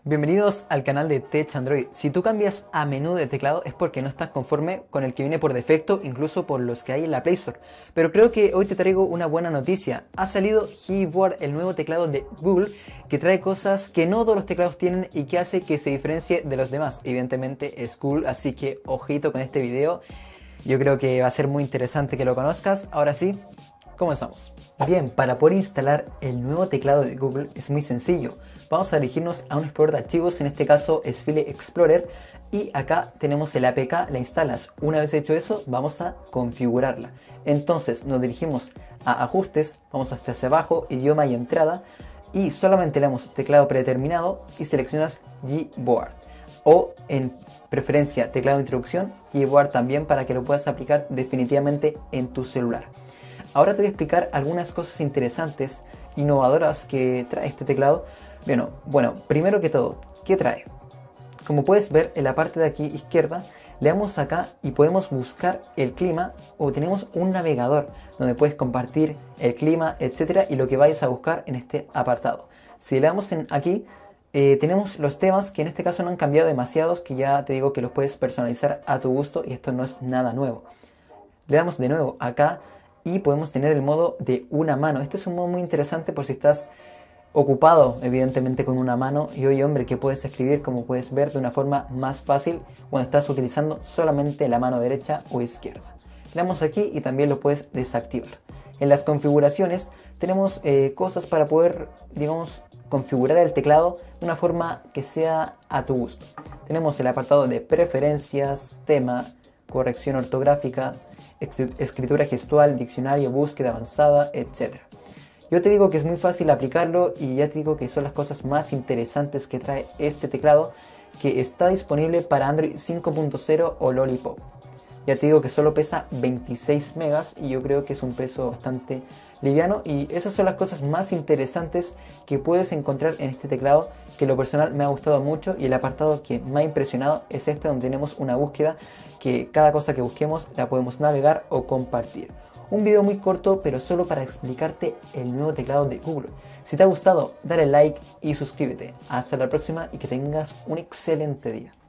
Bienvenidos al canal de Tech Android. Si tú cambias a menú de teclado es porque no estás conforme con el que viene por defecto, incluso por los que hay en la Play Store. Pero creo que hoy te traigo una buena noticia. Ha salido Gboard, el nuevo teclado de Google, que trae cosas que no todos los teclados tienen y que hace que se diferencie de los demás. Evidentemente es cool, así que ojito con este video. Yo creo que va a ser muy interesante que lo conozcas. Ahora sí, comenzamos. Bien, para poder instalar el nuevo teclado de Google es muy sencillo. Vamos a dirigirnos a un explorador de archivos, en este caso es File Explorer, y acá tenemos el APK, la instalas. Una vez hecho eso, vamos a configurarla. Entonces nos dirigimos a ajustes, vamos hasta hacia abajo, idioma y entrada, y solamente le damos teclado predeterminado y seleccionas Gboard. O en preferencia teclado de introducción, Gboard también, para que lo puedas aplicar definitivamente en tu celular. Ahora te voy a explicar algunas cosas interesantes, innovadoras que trae este teclado. Bueno, primero que todo, ¿qué trae? Como puedes ver en la parte de aquí izquierda, le damos acá y podemos buscar el clima, o tenemos un navegador donde puedes compartir el clima, etcétera, y lo que vayas a buscar en este apartado. Si le damos en aquí, tenemos los temas que en este caso no han cambiado demasiados, que ya te digo que los puedes personalizar a tu gusto y esto no es nada nuevo. Le damos de nuevo acá y podemos tener el modo de una mano. Este es un modo muy interesante por si estás ocupado evidentemente con una mano y oye hombre, que puedes escribir, como puedes ver, de una forma más fácil cuando estás utilizando solamente la mano derecha o izquierda. Le damos aquí y también lo puedes desactivar. En las configuraciones tenemos cosas para poder, digamos, configurar el teclado de una forma que sea a tu gusto. Tenemos el apartado de preferencias, tema, corrección ortográfica, escritura gestual, diccionario, búsqueda avanzada, etc. Yo te digo que es muy fácil aplicarlo y ya te digo que son las cosas más interesantes que trae este teclado, que está disponible para Android 5.0 o Lollipop. Ya te digo que solo pesa 26 megas y yo creo que es un peso bastante liviano, y esas son las cosas más interesantes que puedes encontrar en este teclado, que en lo personal me ha gustado mucho. Y el apartado que me ha impresionado es este, donde tenemos una búsqueda que cada cosa que busquemos la podemos navegar o compartir. Un video muy corto, pero solo para explicarte el nuevo teclado de Google. Si te ha gustado, dale like y suscríbete. Hasta la próxima y que tengas un excelente día.